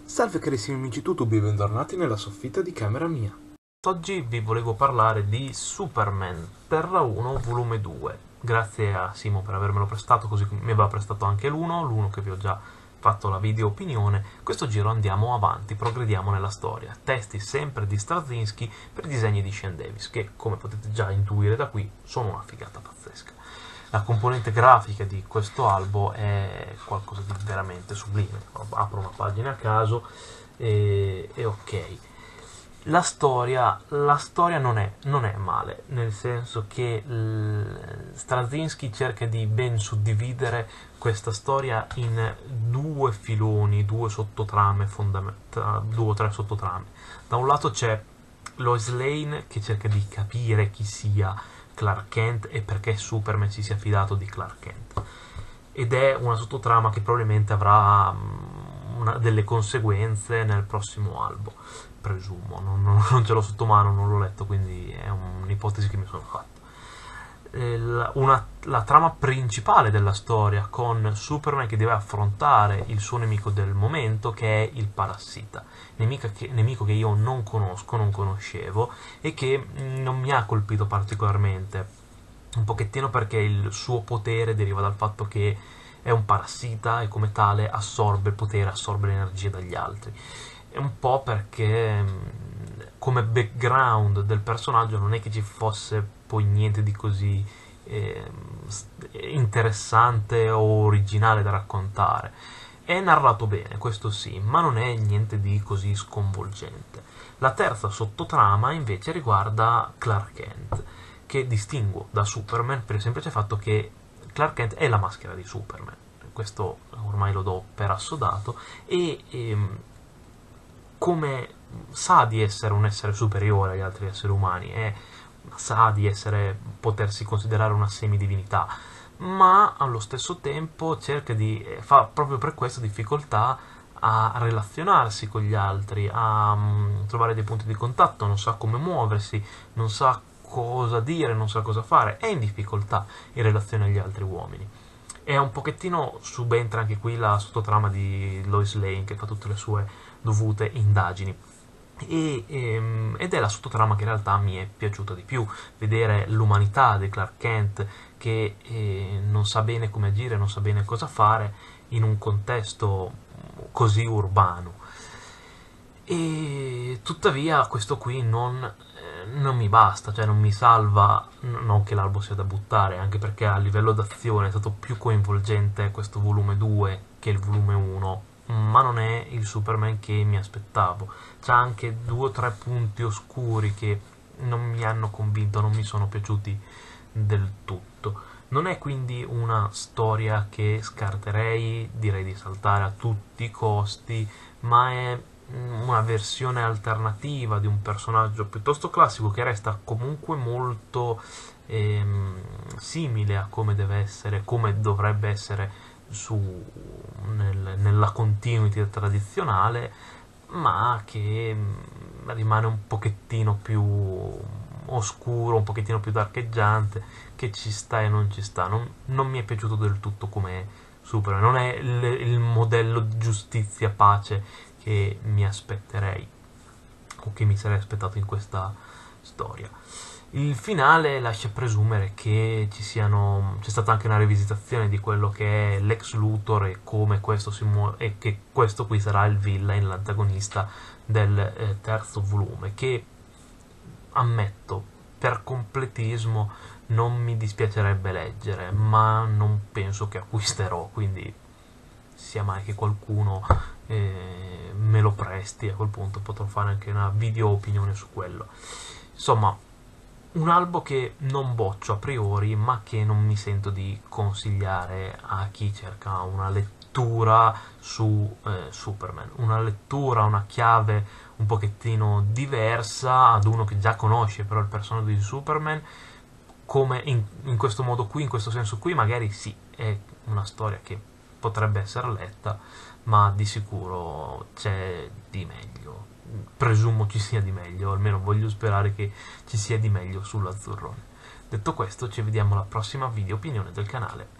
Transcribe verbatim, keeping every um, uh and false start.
Salve carissimi amici YouTube e bentornati nella soffitta di camera mia. Oggi vi volevo parlare di Superman Terra uno volume due. Grazie a Simo per avermelo prestato, così come mi aveva prestato anche l'uno, l'uno che vi ho già fatto la video opinione. Questo giro andiamo avanti, progrediamo nella storia. Testi sempre di Straczynski per i disegni di Shane Davis, che come potete già intuire da qui sono una figata pazzesca. La componente grafica di questo albo è qualcosa di veramente sublime. Apro una pagina a caso e, e ok. La storia, la storia non, è, non è male, nel senso che Straczynski cerca di ben suddividere questa storia in due filoni, due sottotrame fondamentali, due o tre sottotrame. Da un lato c'è Lois Lane che cerca di capire chi sia Clark Kent e perché Superman si sia fidato di Clark Kent, ed è una sottotrama che probabilmente avrà una, delle conseguenze nel prossimo albo, presumo, non, non, non ce l'ho sotto mano, non l'ho letto, quindi è un'ipotesi che mi sono fatta. La, una, la trama principale della storia, con Superman che deve affrontare il suo nemico del momento, che è il Parassita, nemica che, nemico che io non conosco, non conoscevo e che non mi ha colpito particolarmente, un pochettino perché il suo potere deriva dal fatto che è un parassita e come tale assorbe il potere, assorbe l'energia dagli altri. È un po' perché come background del personaggio non è che ci fosse poi niente di così eh, interessante o originale da raccontare. È narrato bene, questo sì, ma non è niente di così sconvolgente. La terza sottotrama invece riguarda Clark Kent, che distinguo da Superman per il semplice fatto che Clark Kent è la maschera di Superman. Questo ormai lo do per assodato, e ehm, come sa di essere un essere superiore agli altri esseri umani, è, sa di essere, potersi considerare una semidivinità, ma allo stesso tempo cerca di, fa proprio per questo difficoltà a relazionarsi con gli altri, a um, trovare dei punti di contatto, non sa come muoversi, non sa cosa dire, non sa cosa fare, è in difficoltà in relazione agli altri uomini. E un pochettino subentra anche qui la sottotrama di Lois Lane, che fa tutte le sue dovute indagini. E, ehm, ed è la sottotrama che in realtà mi è piaciuta di più, vedere l'umanità di Clark Kent che eh, non sa bene come agire, non sa bene cosa fare in un contesto così urbano. E tuttavia questo qui non, eh, non mi basta, cioè non mi salva, non che l'albo sia da buttare, anche perché a livello d'azione è stato più coinvolgente questo volume due che il volume uno, ma non è il Superman che mi aspettavo. C'ha anche due o tre punti oscuri che non mi hanno convinto, non mi sono piaciuti del tutto. Non è quindi una storia che scarterei, direi di saltare a tutti i costi, ma è una versione alternativa di un personaggio piuttosto classico che resta comunque molto ehm, simile a come deve essere, come dovrebbe essere su, nel, nella continuity tradizionale, ma che mh, rimane un pochettino più oscuro, un pochettino più darcheggiante, che ci sta e non ci sta. Non, non mi è piaciuto del tutto come Superman, non è il, il modello di giustizia, pace che mi aspetterei, o che mi sarei aspettato in questa storia. Il finale lascia presumere che ci siano, c'è stata anche una rivisitazione di quello che è Lex Luthor e come questo si muove, e che questo qui sarà il villain, l'antagonista del eh, terzo volume, che ammetto, per completismo non mi dispiacerebbe leggere, ma non penso che acquisterò, quindi sia mai che qualcuno eh, me lo presti, a quel punto potrò fare anche una video opinione su quello. Insomma, un albo che non boccio a priori, ma che non mi sento di consigliare a chi cerca una lettura su eh, Superman, una lettura, una chiave un pochettino diversa, ad uno che già conosce però il personaggio di Superman, come in, in questo modo qui, in questo senso qui, magari sì, è una storia che potrebbe essere letta, ma di sicuro c'è di meglio. Presumo ci sia di meglio, almeno voglio sperare che ci sia di meglio sull'Azzurrone. Detto questo, ci vediamo alla prossima video opinione del canale.